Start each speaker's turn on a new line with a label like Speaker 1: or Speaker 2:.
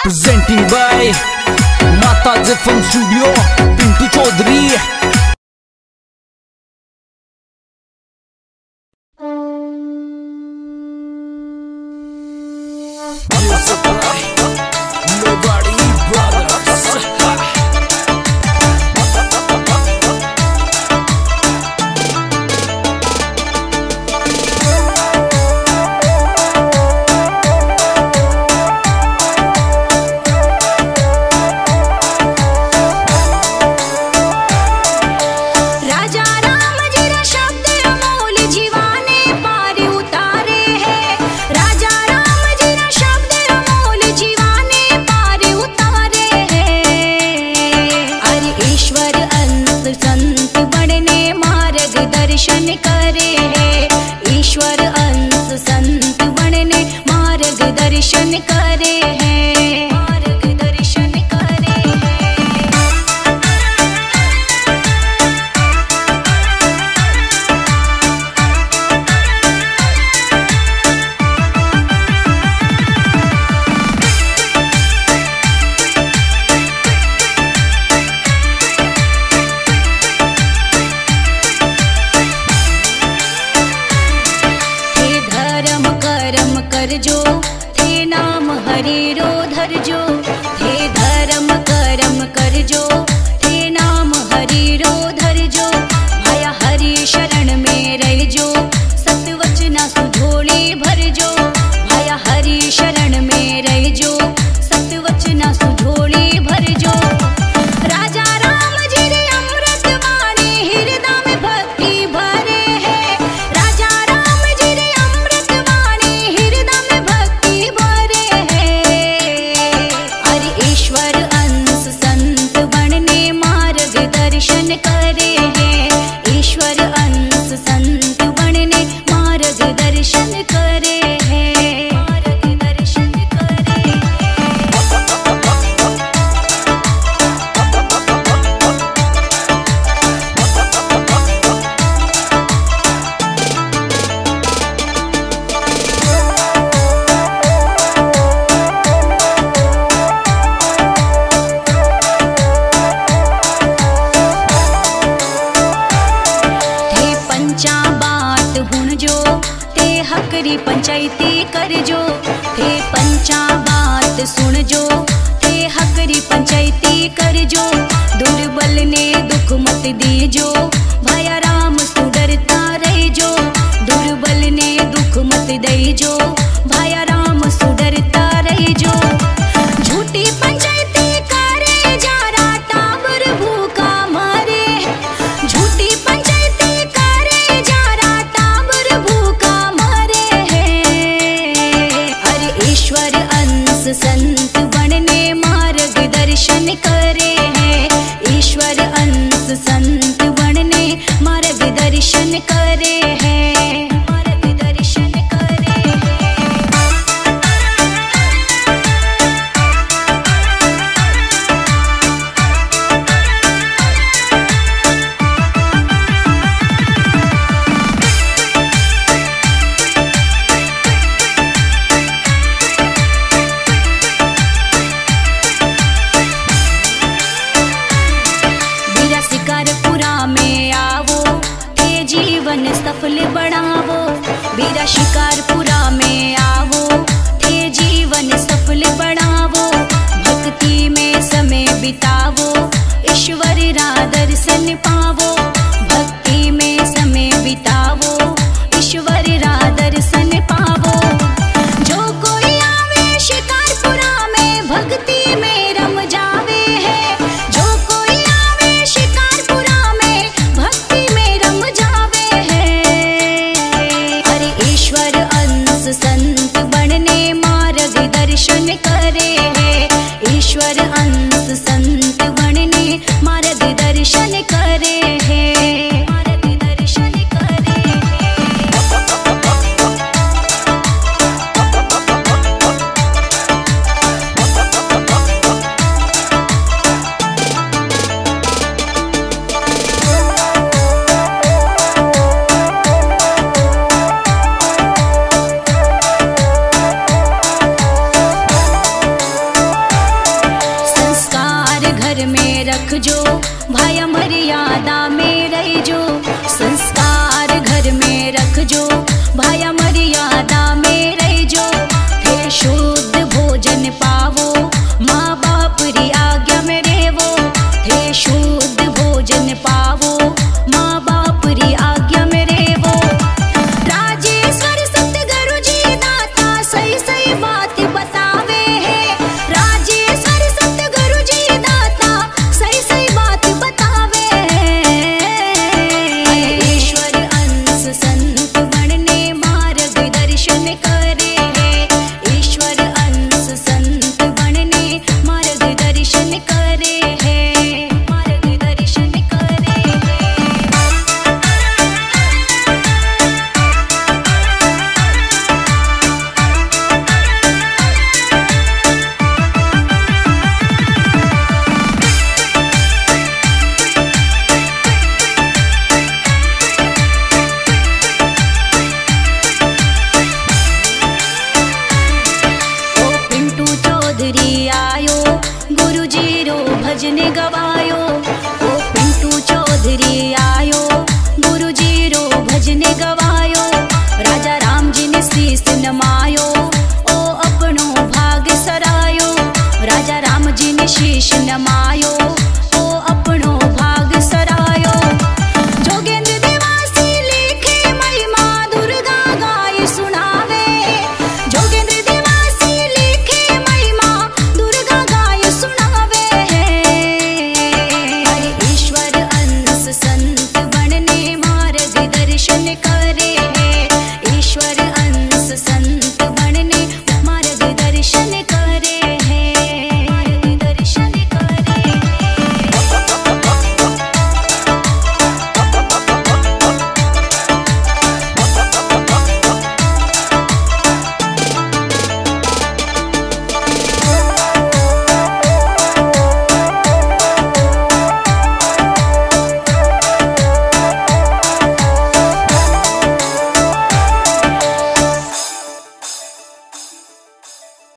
Speaker 1: Presenting by Mataji Film Studio, Pintu Chaudhary.
Speaker 2: जो थे नाम हरि रो धर जो थे धर्म करम कर जो थे नाम हरि रो धर जो भया हरि शरण में रह जो सतवचना सुझोली भर जो भया हरि शरण में रह जो सतवचना सुझोली भर जो राजा राम जी रे अमृत वाणी हृदय में भक्ति भरे है राजा राम जी रे अमृत वाणी हृदय में भक्ति भरे है अरे ईश्वर अंश संत बनने मार्ग दर्शन करे है ईश्वर अंश संत बनने मार्ग दर्शन करे है मार्ग दर्शन करे हकरी पंचायती कर जो थे पंचा बात सुन जो थे हकरी पंचायती कर जो दुर्बल ने दुख मत दी जो भया राम तू डरता रह जो दुर्बल ने दुख मत दे जो भया राम तू डरता रह जो झूठी पंचायती करे जा रहा टाबर भूखा मारे झूठी पंचायती करे जा रहा टाबर भूखा ईश्वर अंश संत बनने मार्ग दर्शन करे है ईश्वर अंश संत बनने मार्ग दर्शन करे है मार्ग दर्शन करे सफल बढ़ावो बीरा शिकारपुरा में आवो थे जीवन सफल बढ़ावो भक्ति में समय बितावो ईश्वर रा दर्शन पावो भक्ति में समय बितावो ईश्वर रा दर्शन पावो जो कोई आवे शिकारपुरा में भक्ति में रम जावे है जो कोई आवे शिकारपुरा में भक्ति में रम जावे ईश्वर रखजो, भाया मर्यादा में रहिजो, संस्कार घर में रखजो, भाया मर्यादा में रहिजो, हे शुद्ध भोजन पावो, माँ बाप री आज्ञा में रेवो, हे शुद्ध भोजन पावो, माँ बाप री आज्ञा में रेवो। राजेश्वर सतगुरु जी दाता सही सही बात बतावे है, राजेश्वर सतगुरु जी दाता सही सही बात बतावे है। ईश्वर अंश संत बनने मार्गदर्शन करे है, ईश्वर अंश संत बनने मार्गदर्शन करे है, मार्गदर्शन करे है। ओ पिंटू चौधरी आयो, गुरुजी रो भजन गवायो, ओ पिंटू चौधरी आयो, गुरुजी रो भजन गवायो, राजा राम जी ने शीस नमायो, ओ अपनो भाग सरायो, राजा राम जी ने शीश नमायो।